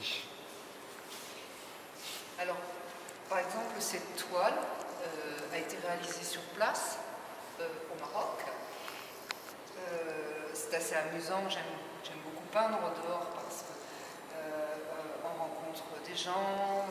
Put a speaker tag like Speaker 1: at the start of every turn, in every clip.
Speaker 1: choisi?
Speaker 2: Alors, par exemple, cette toile a été réalisée sur place au Maroc. C'est assez amusant, j'aime beaucoup peindre dehors parce qu'on rencontre des gens,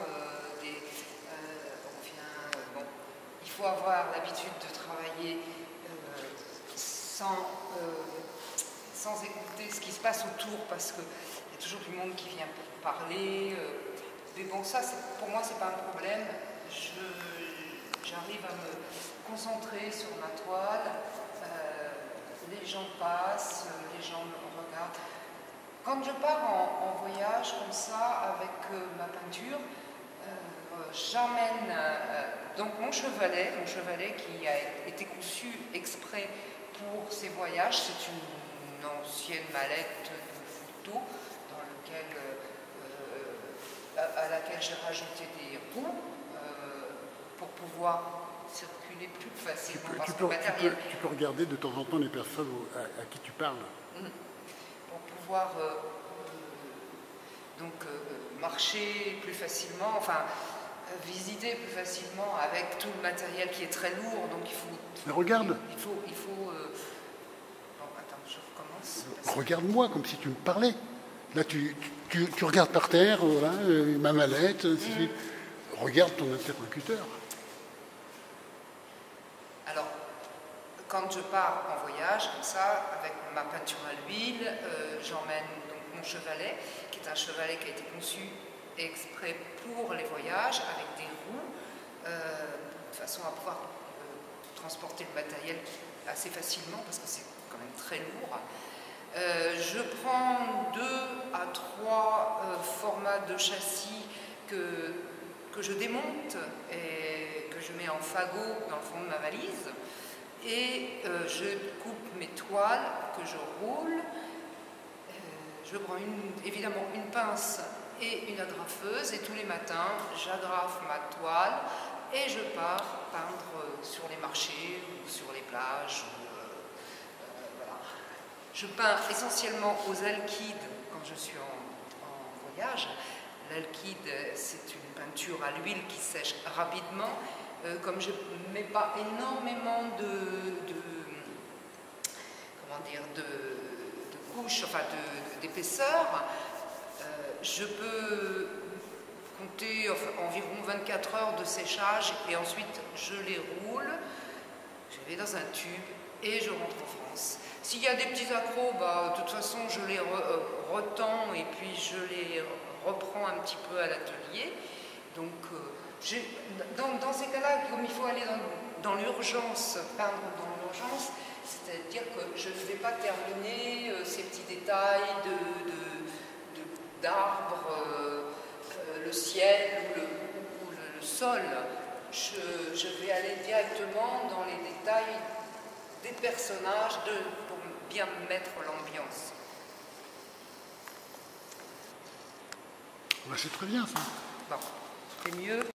Speaker 2: il faut avoir l'habitude de travailler sans écouter ce qui se passe autour parce qu'il y a toujours du monde qui vient parler. Mais bon, ça, pour moi, c'est pas un problème. J'arrive à me concentrer sur ma toile. Les gens passent, les gens me regardent. Quand je pars en voyage comme ça, avec ma peinture, j'emmène donc mon chevalet qui a été conçu exprès pour ces voyages. C'est une ancienne mallette de photos à laquelle j'ai rajouté des roues pour pouvoir circuler plus facilement
Speaker 1: Tu peux regarder de temps en temps les personnes à qui tu parles.
Speaker 2: Pour pouvoir marcher plus facilement, enfin visiter plus facilement avec tout le matériel qui est très lourd, donc il faut...
Speaker 1: Mais regarde.
Speaker 2: Il faut bon, attends, je recommence.
Speaker 1: Regarde-moi comme si tu me parlais. Là, tu regardes par terre, voilà, ma mallette, regarde ton interlocuteur.
Speaker 2: Alors, quand je pars en voyage, comme ça, avec ma peinture à l'huile, j'emmène donc mon chevalet, qui est un chevalet qui a été conçu exprès pour les voyages, avec des roues, de façon à pouvoir transporter le matériel assez facilement, parce que c'est quand même très lourd. Je prends 2 à 3 formats de châssis que je démonte et que je mets en fagot dans le fond de ma valise. Et je coupe mes toiles que je roule. Je prends évidemment une pince et une agrafeuse. Et tous les matins, j'agrafe ma toile et je pars peindre sur les marchés ou sur les plages. Voilà. Je peins essentiellement aux alkydes quand je suis en voyage. L'alkyd, c'est une peinture à l'huile qui sèche rapidement. Comme je ne mets pas énormément de couches, enfin d'épaisseur, je peux compter environ 24 heures de séchage et ensuite je les roule, je les mets dans un tube et je rentre en France. S'il y a des petits accros, de toute façon je les retends et puis je les reprends un petit peu à l'atelier. Donc dans ces cas-là, comme il faut aller dans l'urgence, peindre dans l'urgence, c'est-à-dire que je ne vais pas terminer ces petits détails d'arbres, le ciel ou le sol. Je vais aller directement dans les détails des personnages pour bien mettre l'ambiance.
Speaker 1: C'est très bien ça.
Speaker 2: Bon, c'est mieux.